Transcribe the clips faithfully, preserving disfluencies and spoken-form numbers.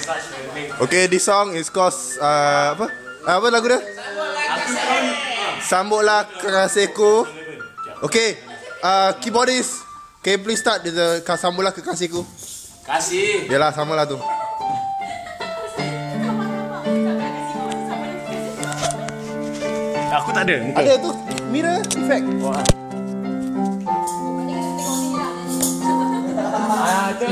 Okay, this song is called uh, apa? Uh, apa lagu dia? Sambutlah Kekasihku. Okay, uh, keyboardist, can you please start the Sambutlah Kekasihku? Kasih. Yalah, sama lah tu. Aku tak ada. Ada tu, mirror effect. Wah. Ah, tu.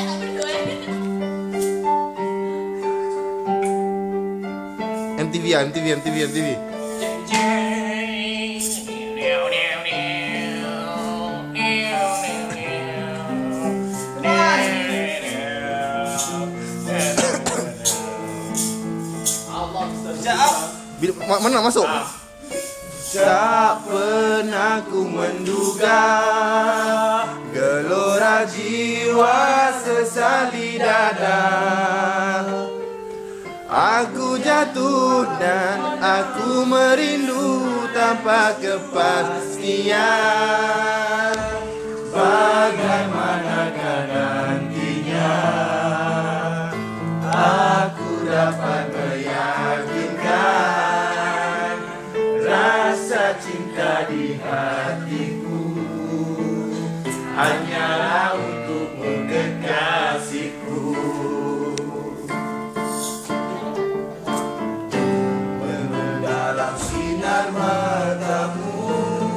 M T V ah, M T V, M T V, M T V. Bila, mana nak masuk? Tak pernah ku menduga gelora jiwa sesali dada. Aku jatuh dan aku merindu tanpa kepastian. Bagaimanakah nantinya aku dapat meyakinkan rasa cinta di hatiku hanyalah untukmu kekasihku. Dalam sinar matamu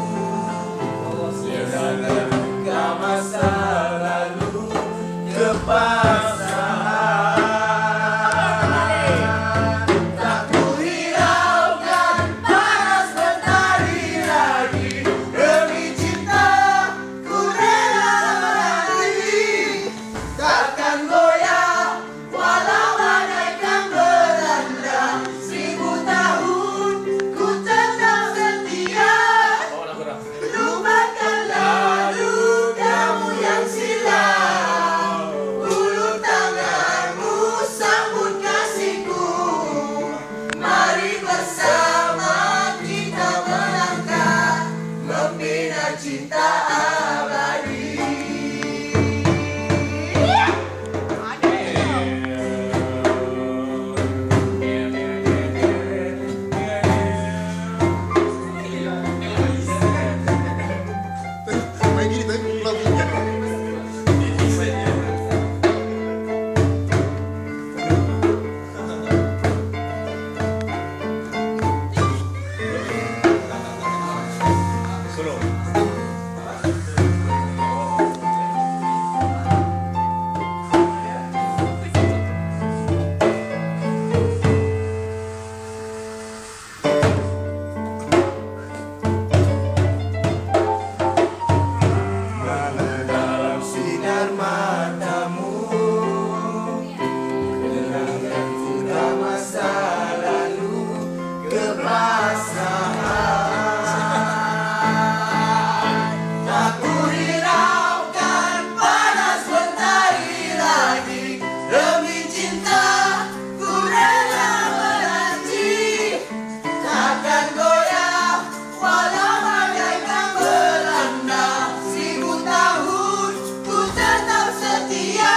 segala luka masa lalu kepasahan tak ku hiraukan panas mentari lagi. Demi cinta ku rela mati, takkan goyah walau bagaikan belanda. Seribu tahun ku tetap setia. Lupakanlah lalu kamu yang silam. Ulur tanganmu sambut kasihku. Mari bersama kita melangkah membina cinta abadi. Main gini tapi pulau punya. Dalam sinar matamu kenangan sudah masa lalu kepasahan tak ku hiraukan panas mentari lagi. Demi cinta ku rela menanti, takkan goyah walau bagaikan belanda. Seribu tahun ku tetap setia.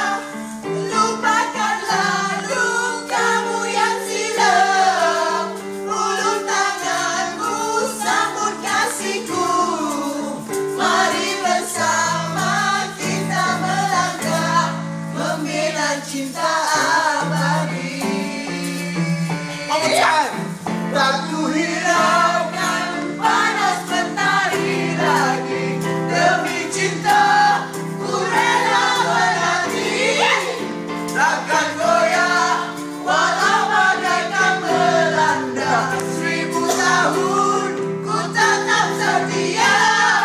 Lupakanlah lukamu yang silam. Ulur tanganmu sambut kasihku. Mari bersama kita melangkah membina cinta abadi. One more time. Tak ku hiraukan panas mentari lagi. Demi cinta ku rela menanti, takkan goyah walau bagaikan belanda. Seribu tahun ku tetap setia.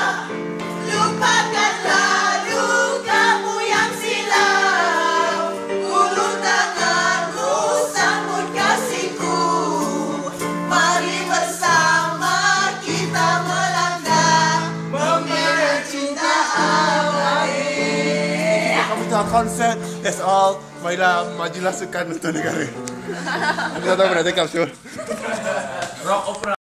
Lupakanlah lukamu yang silam. Ulur tanganmu sambut kasihku. Mari bersama kita melangkah membina cinta abadi. Kamu tahu konsert, that's all. Marilah majulah sukan untuk negara. Kita tahu berada kat show. Rock opera.